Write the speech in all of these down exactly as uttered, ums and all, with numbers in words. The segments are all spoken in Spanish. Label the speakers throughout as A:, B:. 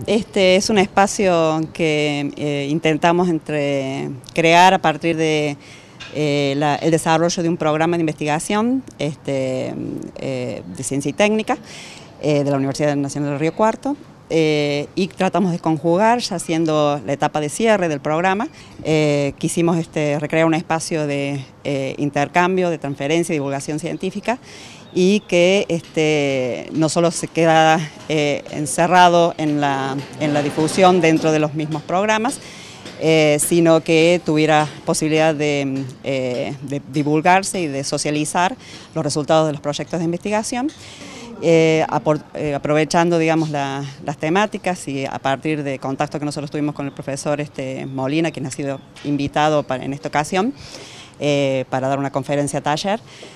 A: Este es un espacio que eh, intentamos entre crear a partir de eh, la, el desarrollo de un programa de investigación este, eh, de ciencia y técnica eh, de la Universidad Nacional del Río Cuarto. Eh, y tratamos de conjugar, ya siendo la etapa de cierre del programa, eh, quisimos este, recrear un espacio de eh, intercambio, de transferencia y divulgación científica, y que este, no solo se queda eh, encerrado en la, en la difusión dentro de los mismos programas, eh, sino que tuviera posibilidad de, eh, de divulgarse y de socializar los resultados de los proyectos de investigación. Eh, apor, eh, aprovechando digamos, la, las temáticas y a partir de contacto que nosotros tuvimos con el profesor este, Molina, quien ha sido invitado para, en esta ocasión eh, para dar una conferencia taller.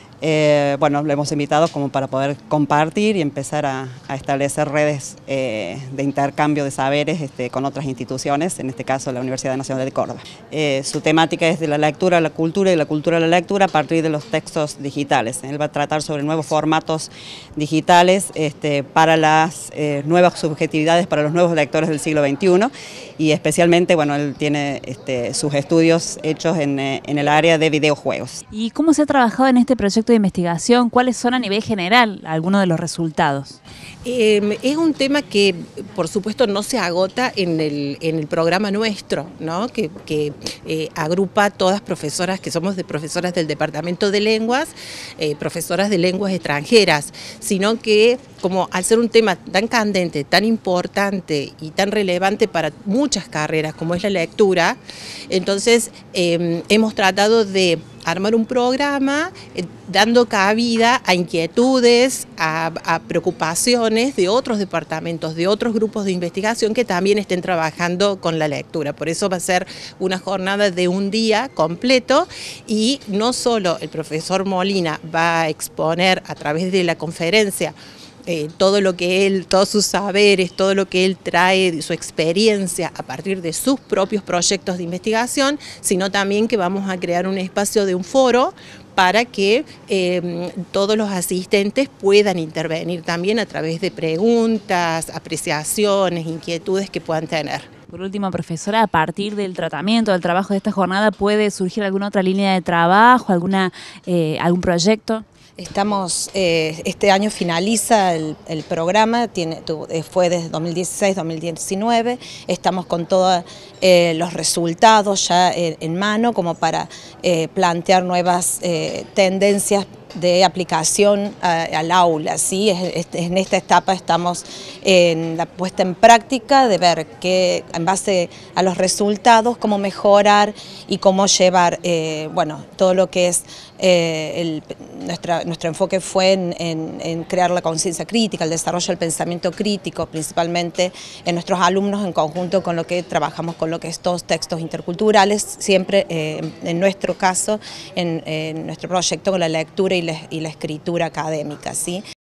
A: Eh, bueno, lo hemos invitado como para poder compartir y empezar a, a establecer redes eh, de intercambio de saberes este, con otras instituciones, en este caso la Universidad Nacional de Córdoba. Eh, su temática es de la lectura a la cultura y de la cultura a la lectura a partir de los textos digitales. Él va a tratar sobre nuevos formatos digitales este, para las eh, nuevas subjetividades, para los nuevos lectores del siglo veintiuno, y especialmente, bueno, él tiene este, sus estudios hechos en, en el área de videojuegos.
B: ¿Y cómo se ha trabajado en este proyecto de investigación? ¿Cuáles son a nivel general algunos de los resultados?
C: Eh, es un tema que, por supuesto, no se agota en el, en el programa nuestro, ¿no? que, que eh, agrupa a todas profesoras, que somos de profesoras del Departamento de Lenguas, eh, profesoras de lenguas extranjeras, sino que, como al ser un tema tan candente, tan importante y tan relevante para muchas carreras como es la lectura, entonces eh, hemos tratado de armar un programa eh, dando cabida a inquietudes, a, a preocupaciones de otros departamentos, de otros grupos de investigación que también estén trabajando con la lectura. Por eso va a ser una jornada de un día completo y no solo el profesor Molina va a exponer a través de la conferencia Eh, todo lo que él, todos sus saberes, todo lo que él trae, su experiencia a partir de sus propios proyectos de investigación, sino también que vamos a crear un espacio de un foro para que eh, todos los asistentes puedan intervenir también a través de preguntas, apreciaciones, inquietudes que puedan tener.
B: Por último, profesora, a partir del tratamiento, del trabajo de esta jornada, ¿puede surgir alguna otra línea de trabajo, alguna, eh, algún proyecto?
D: Estamos, eh, este año finaliza el, el programa, tiene, tu, eh, fue desde dos mil dieciséis a dos mil diecinueve, estamos con todos eh, los resultados ya en, en mano como para eh, plantear nuevas eh, tendencias de aplicación a, al aula, ¿sí? Es, es, en esta etapa estamos en la puesta en práctica de ver que en base a los resultados cómo mejorar y cómo llevar, eh, bueno, todo lo que es eh, el, nuestra, nuestro enfoque fue en, en, en crear la conciencia crítica, el desarrollo del pensamiento crítico, principalmente en nuestros alumnos en conjunto con lo que trabajamos con lo que es todos textos interculturales, siempre eh, en nuestro caso, en, en nuestro proyecto con la lectura y la, y la escritura académica, ¿sí?